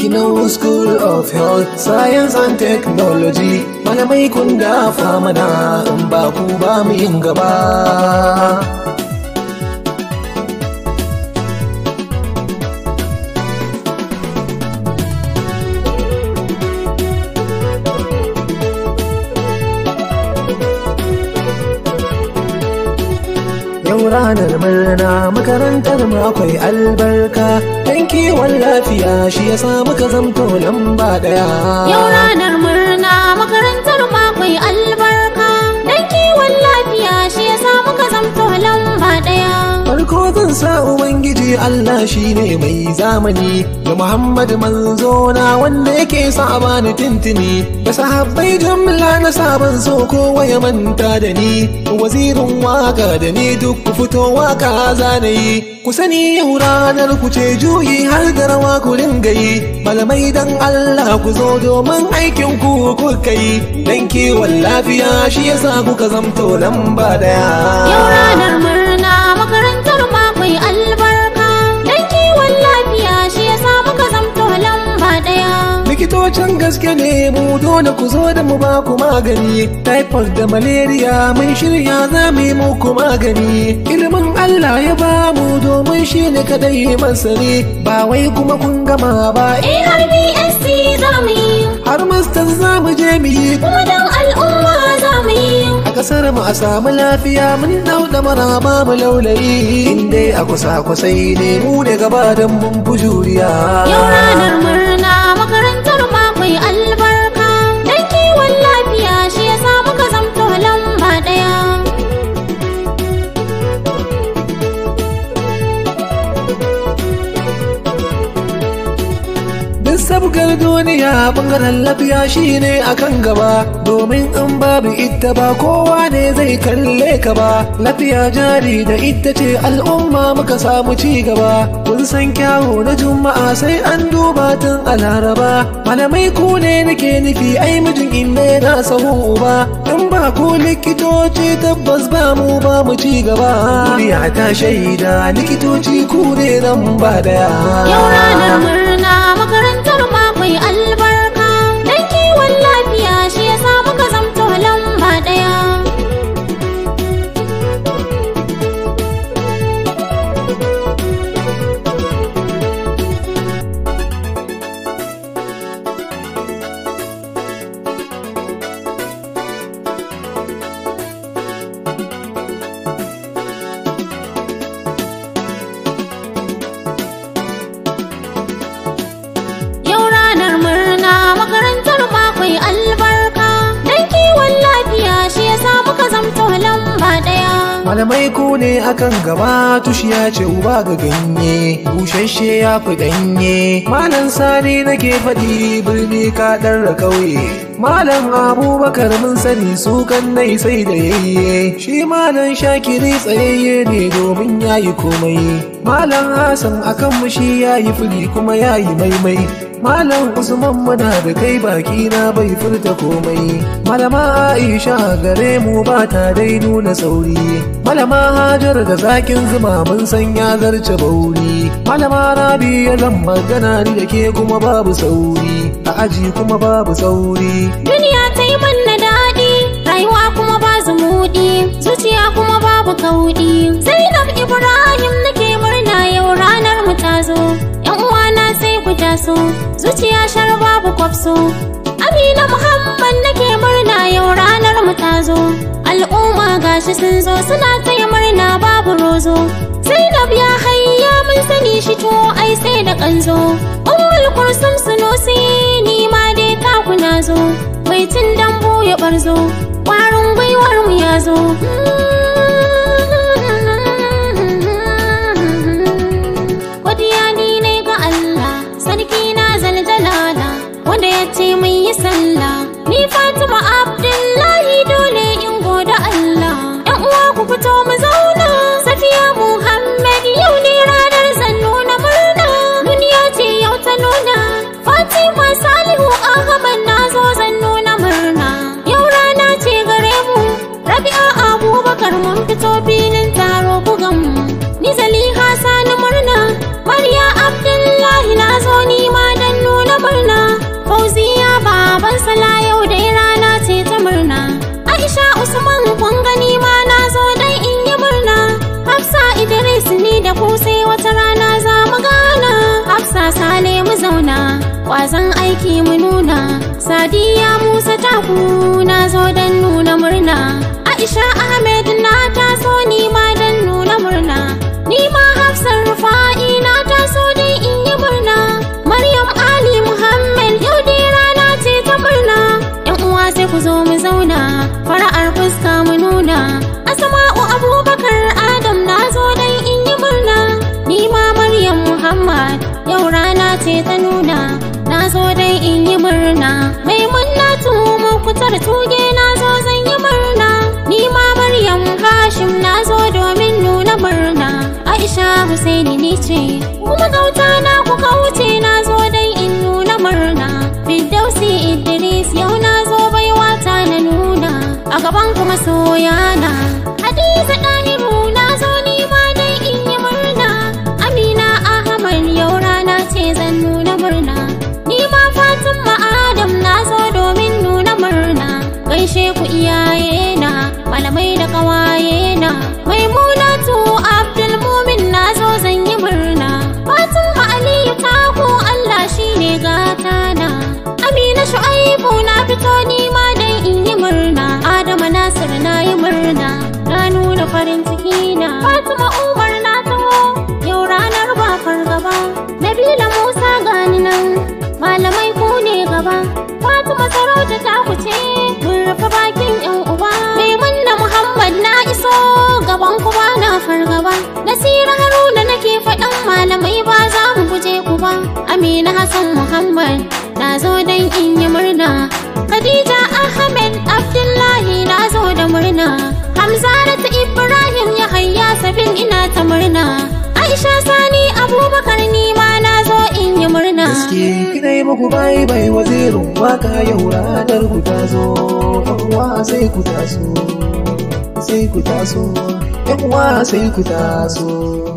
Kino School of Health, Science and Technology. Malamai kun dafa mana, in ba ku ba mu yin gaba. Ranar murna makarantar mu akwai albarka, dan kiwon lafiya shi yasa muka zamto lamba daya. Yau ranar murna makarantar mu akwai albarka, dan kiwon lafiya shi yasa muka zamto lamba daya. Farko zan sa Ubangiji Allah shine mai zamani, da Muhammad manzo na wanda yake sa a bani tintini, da sahabbai jumla na sabon so kowa ya manta da ni, wazirin waka da ni duk ku fito waka zanayi. Ku sani yau ranar ku ce juyi har da rawa ku dinga yi, malamai dan Allah ku zo domin aikin ku kuka yi, dan kiwon lafiya shi yasa kuka zamto lamba daya. Yau ranar murna makarantar mu akwai albarka, dan kiwon lafiya shi yasa muka zamto lamba daya. Likitocin gaske ne mu dole ku zo da mu ba ku magani, typhoid da malaria mun shirya za mu yi muku magani. Ilimin Allah ya ba mu domin shi ne kadai masani, ba wai kuma kun gama ba. Har BSc za mu yi, har masters za mu je mu yi, kuma dan al'umma za mu yi. A kasar mu a samu lafiya mun dauda maraba mu laulayi, inda a kusa-kusai ne mu ne gaba dan mun fi juriya. Yau ranar murna makarantar mu akwai albarka, dan kiwon lafiya shi yasa muka zamto lamba daya. Duk sabgar duniya bangaren lafiya shine akan gaba, domin in babu ita ba kowa ne zai kalle ka ba. Lafiya jari da ita ce al'umma muka samu ci gaba. Kun san kyawu na juma'a sai an duba tun a laraba, malamai ku ne nake nufi ai mijin inda na sahu uba. In ba ku likitoci tabbas ba mu ba mu ci gaba. Duniya ta shaida likitoci ku ne nan ba daya. Yau ranar murna makarantar mu akwai albarka, dan kiwon lafiya shi yasa muka zamto lamba daya. Makarantar mu akwai albarka, dan kiwon lafiya shi yasa muka zamto lamba daya. Malamai ku ne akan gaba, tushiya ce uba ga ganye, bushashe ya fi danye. Malam Sani nake faɗi birni ka ɗarra ƙauye, Malam Abubakar mun sani su kan nai sai da yayye. Shi Malam Shakiri tsayayye ne domin yayi komai, Malam Hassan akan mu shi yayi fili kuma yayi maimai. Malam Usman muna da kai baki na bai furta komai. Malama Aisha gare mu ba ta dai nuna sauri, Malama Hajar da zakin zuma mun san ya zarce bauri. Malama Rabi ya zan magana ni da ke kuma babu sauri, a aji kuma babu sauri. Duniya ta yi manna daɗi, rayuwa kuma ba zumuɗi, zuciya kuma babu kauɗi. Zainab Ibrahim nake murna yau ranar mu ta zo, yan uwana sai ku taso, zuciya shar babu kwafso. Amina Muhammad nake murna yau ranar mu ta zo, al'umma gashi sun zo suna taya murna babu rozo. Zainab ya hayya mun sani shi to ai sai da kanzo, Ummul Kursum Sunusi ni ma dai ta kuna zo, mai cin dambu ya barzo, ƙwarin gwiwar mu ya zo. Godiya ni ne ga Allah sarki na zaljalala, wanda ya ce mun yi sallah. Ni Fatima Abdullahi dole in goda Allah. Yan uwa ku fito mu zauna, Safiya Muhammad yau ne ranar zan nuna murna. Duniya ce yau ta nuna, Fatima Salihu Ahmad na zo zan nuna murna. Yau rana ce gare mu, Rabi'a Abubakar mun fito filin taro bugan mu. Ni Zaliha Sani murna, Mariya Abdullahi na zo ni ma dan nuna kwazon aiki mu nuna. Sadiya Musa taku na zo don nuna murna. Aisha Ahmed na taso ni ma don nuna murna. Ni ma Hafsar Rufa'i na taso dai in yi murna. Maryam Ali Muhammad yau dai rana ce ta murna. Yan uwa sai ku zo mu zauna, fara'ar fuska mu nuna. Asma'u Abubakar Adam na zo dai in yi murna. Ni ma Maryam Muhammad yau rana ce ta nuna. Na zo dai in yi murna. Maimunatu Mukhtar Tuge na zo zan yi murna. Ni ma Maryam Hashim na zo domin nuna murna. Aisha Husaini ni ce kuma gauta na kuka wuce, na zo dai in nuna murna. Firdausi Idris yau na zo baiwa ta na nuna a gaban kuma soyana. Hadiza Dahiru na zo ni ma dai in yi murna. Amina Ahmad yau rana ce zan nuna murna. Ni ma Fatima Adam na zo domin nuna murna. Gaishe ku iyaye na, malamai da kawaye na. Maimunatu Abdul Mumin na zo zan yi murna. Fatima Aliyu taku Allah shine gata na. Amina Shu'aibu na fito ni ma dai in yi murna. Adama Nasir na yi murna, na nuna farin ciki na. Fatima Umar na taho yau ranar ba fargaba. Nabila Musa gani nan, malamai ku ne gaba. Fatima Sarauta ta kuce mun rufe bakin yan uba. Maimunna Muhammad na iso gaban ku ba na fargaba. Nasira Haruna nake faɗan malamai ba za mu guje ku ba. Amina Hassan Muhammad na zo dan in yi murna. Khadija Ahmed Abdullahi na zo da murna. Hamzatu Ibrahim Yahaya Sabin ina ta murna. Aisha Sani Abubakar ni ma na zo in yi murna. Gaske kidai muku bai wazirin waka yau ranar ku ta zo. Yan uwa sai ku taso, sai ku taso, yan uwa sai ku taso.